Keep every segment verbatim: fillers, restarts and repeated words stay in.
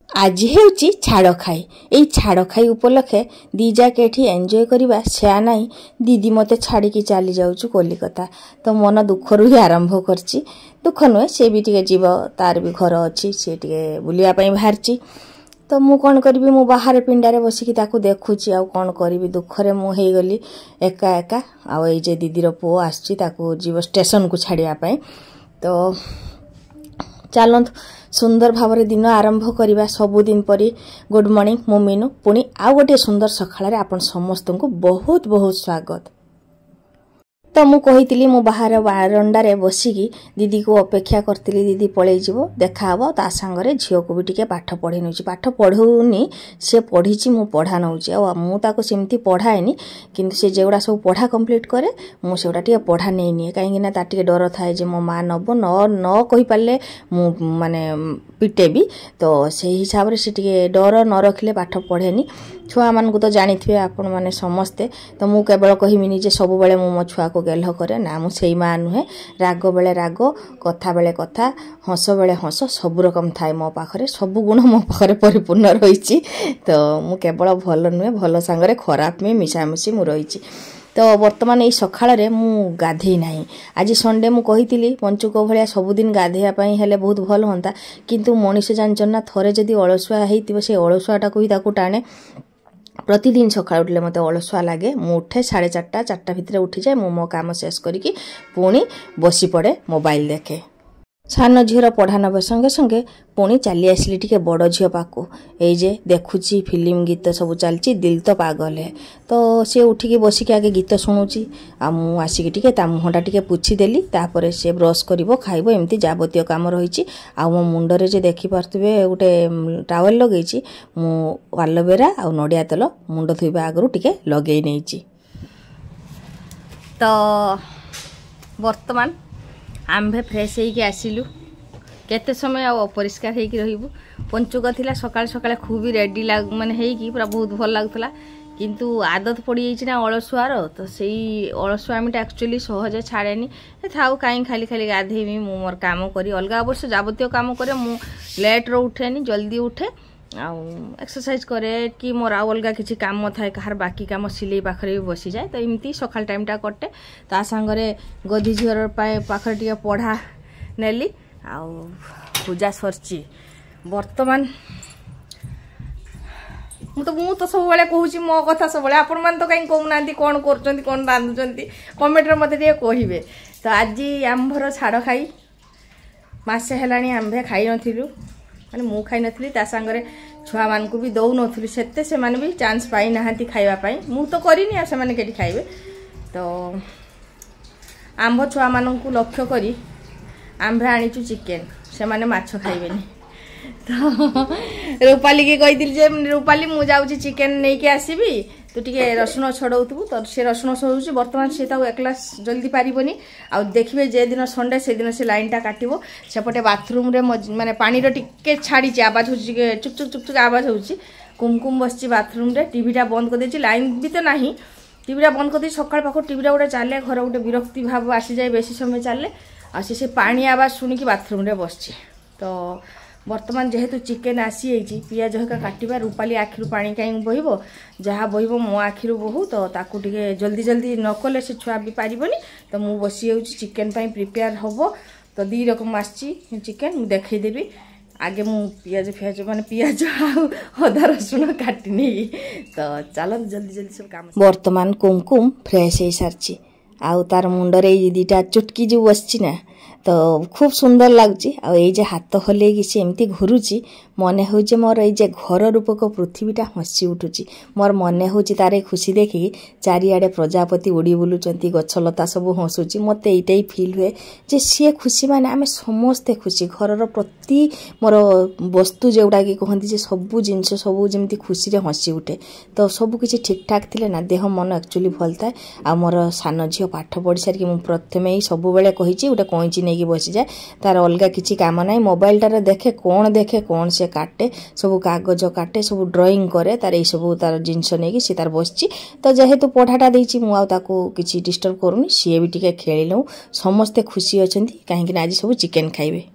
आज हेउची छाड़ खाई ए छाड़ खाई उपलक्षे दी जाके एठी एंजॉय करिबा सेया नाही दीदी मते छाड़ी की चली जाउछु कोलिकता तो मन दुख रु ही आरंभ करची दुख नुहे से भी टिके जीव तार भी घर अछि से टिके बुलिया पई बाहरची तो मु कौन करी मु बाहर पिंडारे बसिकी ताकू देखुची आ कौन करी दुखरे मु हे गली एका एका आ ए जे दीदीर पुओ आछि ताकू जीव स्टेशन को छाड़िया पई तो चलत सुंदर भाव दिन आरंभ करवा सबुदिन परी गुड मॉर्निंग मु मीनू पुणी आउ गोटे सुंदर सकाळ आपण समस्त को बहुत बहुत स्वागत। तो मु कही मु बाहर बारंडारे बसिकी दीदी को अपेक्षा करती दीदी पलि जीव देखा हम ता सांगरे झील को भी टिके पाठ पढ़ी नौ पाठ पढ़ौनी से पढ़ी मु पढ़ा नौ मुझे सेमती पढ़ाएनी किंतु से जेगुड़ा सब पढ़ा कंप्लीट करे मुझे टिके पढ़ा नहीं निए कहीं तार डर थाए जे मो माँ नब न न कहि पारे मु माने पिटेबी तो से हिसाब से टिके डर न रखिले पाठ पढ़ेनी छुआ मान को तो जानी थे आपण माने समस्ते तो मु केवल कहमिनी जे सब बेले मु मो छुआ को गेल्ह करे ना मु सेई मां नुहे राग बेले राग कथा बेले कथा हस बेले हस सब रकम थाए मो पाखरे सब गुण मो पाखरे परिपूर्ण रहिछि तो मु केवल भल नुहे भल सांगरे खराब में मिशामिशी मु रहिछि। तो वर्तमान ये सकाळ रे मु गाधे नाही आज संडे मु कहितिली पंचुक भलिया सबुदिन गाधेया पई हेले बहुत भल होंता किंतु मनीष जानचन ना थरे जदी अलसुआ हेतिबो से अलसुआटा को ही ताकू टाणे प्रतिदिन सकाळ उठले मते अलसुआ लागे मु उठे साढ़े चारटा चारटा भितर उठी जाए मु मो काम शेष करिकी पुणी बसी पड़े मोबाइल देखे सान झीर पढ़ा नबे संगे संगे पुणी चली आसली टिके बड़ झील पाकू ए जे देखुची फिल्म गीत सब चलची दिल तो पागल है तो सी उठिकी बसिकी आगे गीत शुणुची आ मु आसिकी टिके ता मुहटा टिके पुछि देली तापरे से ब्रश करिवो खाइबो एमती जाबतीय काम रहिची आ मो मुंडरे जे देखि पारतबे गोटे टावेल लगेइची मु एलोवेरा आ नडिया तेल मुंड धोइबा आगरु टिके लगेई नैची। तो वर्तमान आम्भे फ्रेश होइके आसिलु केते समय आ अपरिष्कार होइके रहिबु पंचुक थिला सकाळ सकाळ खूब रेडी लाग माने होइकी पूरा बहुत भल लागथला किंतु आदत पड़ी जाइछि ना अलसुआर तो सेई अलसुआमीटा एक्चुअली सहज छाड़ेनी थाउ काई खाली खाली गाधेमी मु मोर काम करी अलगा अवश्य जाबतीय काम करे मु लेट रो उठेनी जल्दी उठे आ एक्सरसाइज करे कि मोर आ अलगा किछि काम थाए कहार बाकी काम सिलाई पाखरे भी बसी जाए तो एमती सकाळ टाइमटा कटे ता संगरे गधी झियर पाए पाखरे टिके पढ़ा नेली आ पूजा सरची वर्तमान मु तो मु तो सब बेले कहूची मो कथा सब बेले आपण मान तो काई कहू नांती कोन करचंती कोन रांधुचंती कमेंट रे मते टिके कहिबे। तो आज आंभर छाड़ खाई मासे हेलाणी आंभे खाई नथिलु माने मु खाई नथिली ता संगरे छुआ मान को भी दउ नथिलु सेते से माने भी चांस पाई नाहांती खाइबा पाई मु तो करिनी आ से माने केटी खाइबे। तो आंभ छुआ मान को लक्ष्य करी आंभे आनीचु चिकेन से माने माछ खाइबेनी तो रूपाली की कही जे रूपाली मु जाउची चिकेन नै के आसीबी तू टिके रसुण छड़ौतबु तो से रसुण छड़ौची वर्तमान से ताऊ एकला जल्दी पारिबनी आ देखिबे जे दिन संडे से दिन से लाइन टा काटिबो सेपटे बाथरूम रे माने पानी रो टिके छाड़ी ची आवाज होची चुक चुक चुक चुक आवाज होची कुमकुम बसची बाथरूम रे टीवी टा बंद कर देची लाइन भी तो नाही टीवी टा बंद कर दे सकाळ पाखो टीवी टा गोटे चले घर गोटे विरक्ति भाव आसी जाए बेसी समय चले आ से पानी आवाज सुनिकी बाथरूम रे बसची। तो वर्तमान जेहेतु चिकेन आसी जाइए पियाज हका काटिबा रूपाली आखिरु पानी कहीं बहिबो जहाँ बहिबो मो आखिरु बहु तो ताकू टिके जल्दी जल्दी न कले से छुआ भी पारिबनी तो मु बसी जाउची चिकेन पई प्रिपेयर हबो। तो दी रकम आसी चिकेन मु देखै देबी आगे मु पियाज पियाज माने पियाज अदा रसुण काटिनी तो चलो जल्दी जल्दी सब काम। वर्तमान कुमकुम फ्रेश हो सारची आउ तार मुंडरे दीटा चुटकी जो बसची ना तो खूब सुंदर लगुच आ हाथ हल्ले कि सी एमती घुरुची मने हो मोर ये घर रूपक पृथ्वीटा हसी उठुची मोर मने हो तार खुशी देखी चारिआडे प्रजापति उड़ी बुलुचंती गछलता सब हसुची मते एटाई फील हुए जे सी खुशी माने आमे समस्ते खुशी घर प्रति मोर वस्तु जेउडा कि कहती जे सबू जिनस सब जमी खुशी रे हसी उठे तो सब किसी ठीक ठाक थिले ना देह मन एक्चुअली भल थाए आ मोर सान झील पाठ पढ़ी सारिकी मु प्रथमे ही सब बेले कहिची गोटे कैंची नहीं बसी जाए तार अलग किसी काम ना मोबाइल टारे देखे कौन देखे कौन से काटे सब कागज काटे सब ड्राइंग करे तार ये सब तार जिनस नहीं सी तार बसची तो जेहेतु पढ़ाटा देछि मु आउ किसी डिस्टर्ब करूनी सी भी टिके खेल लूँ समस्ते खुशी अच्छा कहीं आज सब चिकेन खाइबे।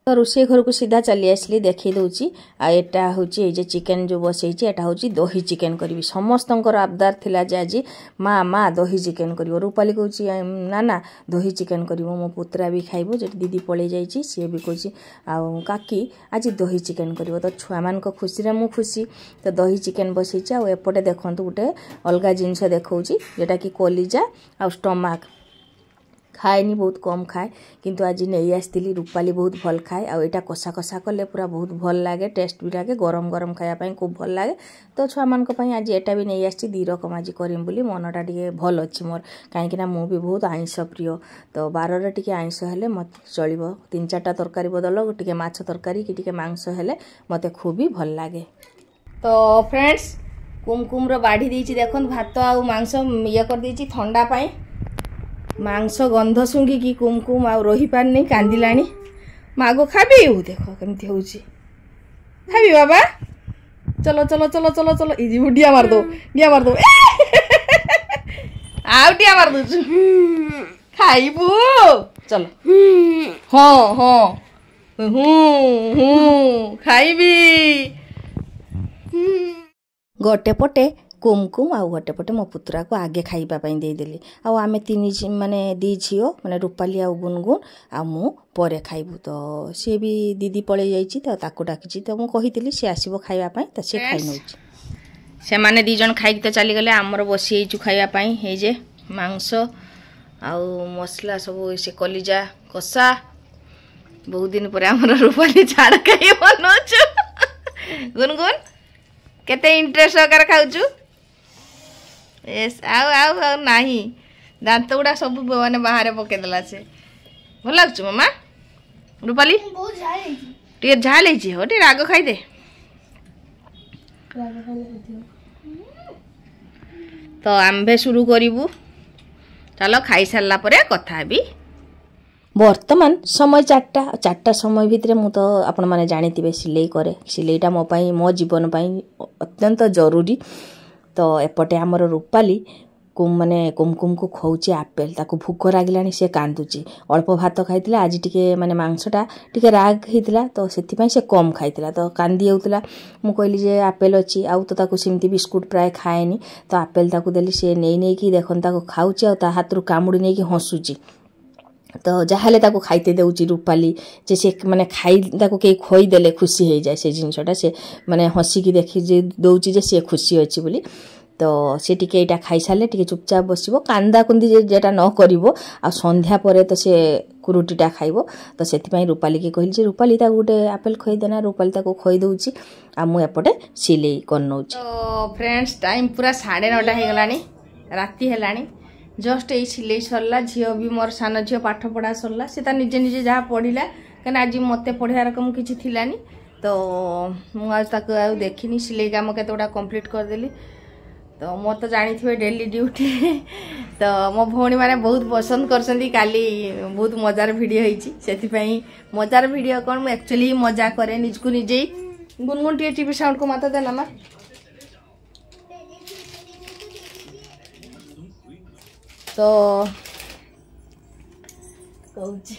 तो रोषे घर को सीधा चली आसली देखी दूची आटा हूँ ये चिकेन जो बसई एटा हूँ दही चिकेन करी समस्त आबदार थिला जे आज माँ माँ दही चिकेन कर रूपाली कह ना ना दही चिकेन कर मो पुतरा भी खाइबो जे दीदी पलि जाइए सी भी कह आ काकी आज दही चिकेन कर तो छुआ मान खुशी मु खुशी तो दही चिकेन बसई आएपटे देखु गोटे अलग जिनस देखा जोटा कि कलिजा आ स्टमाक खाएनी बहुत कम खाए किंतु आज नहीं आसती रूपाली बहुत भल खाए आ एटा कषा कषा कले पूरा बहुत भल लगे टेस्ट भी लगे गरम गरम खायापाई खूब भल लगे तो छुआ मान आज एटा भी नहीं आसी दी रकम आज करम बोली मनटा टे भल अच्छी मोर कहीं मु भी बहुत आइंस प्रिय तो बार टे आइंस हेले मत चलो तीन चार्टा तरकारी बदल टे माछ तरकारी कि टे मांस हेले मते खूब भी भल लगे। तो फ्रेंड्स कुमकुम रो बाढ़ी देछि देखन भात आ मांस ये कर देछि ठंडा पाई मांस गंध शुंघिकी कुमकुम आ रही पारनी कांदिलानी मागो खाबी देख केमती हूँ खाबी बाबा चलो चलो चलो चलो चलो इजी डिया मार दो डिया मार दो आउ डिया मार दो खाइबू चलो हाँ हाँ हूँ हूँ खाइबी गोटे पटे कुमकुम आ गोटे पटे मो पुतरा को आगे खाइबापी देदेली आम तीन माने दी झील माने रूपाली आ गुनगुन आ मु परे खाइबू तो सी भी दीदी पलि जाइए तो ताकू डाकी तो मुझे सी आसो खाइबापी तो सी खाई नौ से मैंने दी जन खाई तो चली गले आमर बसी खाइबापी हे जे मांस आउ मसला सब से कलिजा कषा बहुत दिन पर आमर रूपाली झाड़ खाई बनाऊँ गुनगुन केते इंटरेस्ट सकार खाऊचु एस आउ आउ आउ नाही दांत गुड़ा सब माने बाहर पकेदेला से भल लागुच मामा रूपाली टे झाल हो टे राग खाई दे तो आंबे शुरू करिबू चलो खाई सारला परे कथा भी वर्तमान समय चार्टा चार्टा समय भितर मु तो आपण माने जानिथिबे सिलाई करे सिलाईटा मो पाई मो जीवन पाई अत्यंत जरूरी तो एपटे आमर रूपाली कुम माने कुमकुम को खौची आपेल ताको भूख लागिलानी से कांदुची अल्प भात खाइतिला आज टिके माने मांसटा टिके राग हितला तो सेति पई से कम खाइतिला तो कांदी होतला मु कहली जे आपेल अछि आउ तो ताको सिमती बिस्कुट प्राय खाएनी तो आपेल ताको देली से नेई नेई की देखन ताको खाउची आ ता हाथरु कामुडी नेई की हंसुची तो जहाँ ताको खाइते देउची रूपाली जे से माने खाई ताको के खोई देले खुशी हो जाए से जिनसटा से माने हसी की देखि जे दउची जे से खुशी अछि बोली तो से टिके एटा खाई साले टिके चुपचाप बसिबो कांदा कुंदी जे जेटा न करिवो आ संध्या परे तो से कुरुटीटा खाइबो तो सेति पई रूपाली के कहिल जे रूपाली ता गुटे आपेल खोई देना रूपाली ताको खोई दउची आ मु एपटे सिलेई करनौची। तो फ्रेंड्स टाइम पूरा साढ़े नौटा हे गलानी राती हेलानी जस्ट ये सिलाई सरला झील भी मोर सान झील पाठ पढ़ा सरला से निजे निजे जहाँ पढ़ला कहीं आज मत पढ़ार रकम किसी थिलानी तो मुझे देखनी सिलाई काम केते गुड़ा कंप्लीट करदेली तो मो तो जानी थे डेली ड्यूटी तो मो भौणी मैंने बहुत पसंद कर काली बहुत मजार भिडियो होती मजार भिडियो कौन मुझे एक्चुअली मजा करे निज को निजे गुनगुन टी टीवी साउंड को माता देना मा तो कहूँ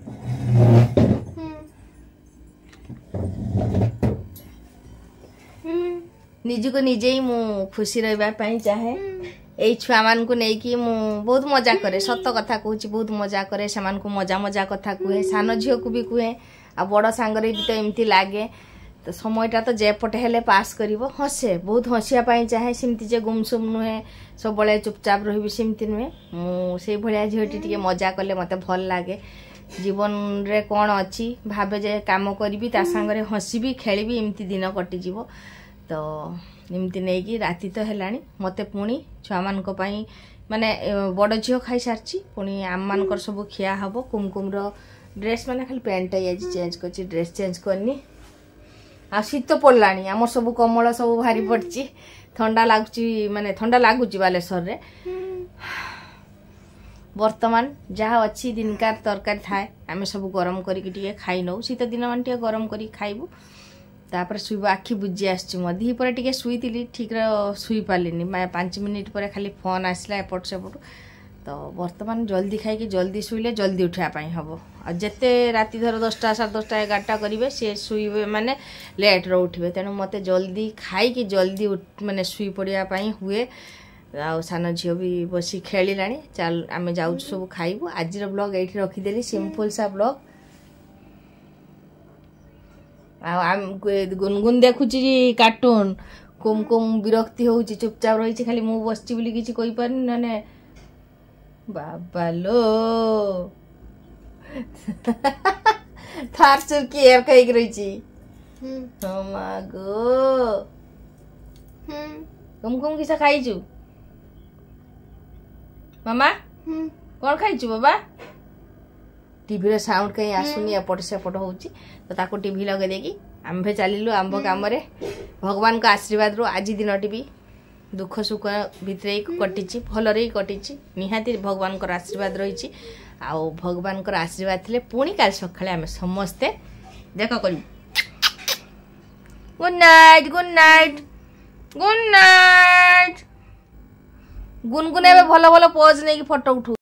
निज को निजे ही मु खुशी रही चाहे यही छुआ मान को लेकिन मु बहुत मजा करे सत कथा कहूँ बहुत मजा करे से मजा मजा कथा कहे सान झील को भी कहे आ बड़ सांगरे भी तो एमती लगे तो समयटा तो जेपटे हेले पास करिवो हसे बहुत हसिया पाई चाहे सिमती जे गुमसुम नुहे सब बळे चुपचाप रहिबी सिमती नुहे मु से भलिया झियोटी टिके मजा कले मते भल लागे जीवन रे कोन अछि भाबे जे काम करबी ता संगरे हसीबी खेलीबी एमती दिन कटि जीवो तो एमती नै कि राती तो हेलानी मते पुणी छुआ मान को पई माने बड़ झियो खाई सारची पुणी आम मान कर सब खिया हबो कुमकुम रो ड्रेस माने खाली पैंट आज चेंज करची ड्रेस चेंज करनी आ शीत पड़लानी आम सब कमल सब भारी पड़ी ठंडा लगुच माने ठंडा लगुच बालेश्वर रे वर्तमान जहाँ अच्छी दिनकार तरकारी थाए आम सब गरम करके खाई नौ शीत दिन मान गरम कर खाइबू तापर शुभ आखि बुझी आसदी पर टे शुई ठीक शुई पारे पांच मिनिट पर खाली फोन आसला एपट सेपट तो बर्तमान जल्दी खाई जल्दी शुले जल्दी उठापी हम आ जिते राति धर दसटा साढ़े दसटा एगारटा करेंगे सी शुवे माने लेट्रे उठे तेणु मत जल्दी खाई जल्दी माने शुई पड़ापी हुए आ सान झील भी बस खेला चल आम जाऊँ सब खाइबू आज ब्लॉग ये रखीदेली सिंपल सा ब्लॉग आ गुनगुन देखुची कार्टून कुमकुम विरक्ति हो चुपचाप रही खाली मु बस बोली किसी कही पारनी ना बाबा लो थार सुर्की एयर कहीं रही गो कुमकुम किसा खाईचु मामा कौन खाईचु बाबा टीवी साउंड कहीं आसुनी एपट सेपट हो तो टीवी लगे देकी आम्भे चलिलु आंब काम भगवान का आशीर्वाद रू आज दिन भी दुख सुख भितर कटी भल कटी निहाती भगवान का आशीर्वाद रही आउ भगवान का आशीर्वाद थे पुणी काल सकाଳେ आम समस्ते देख कर good night good night good night गुनगुन भल भल पोज नहीं फोटो उठू।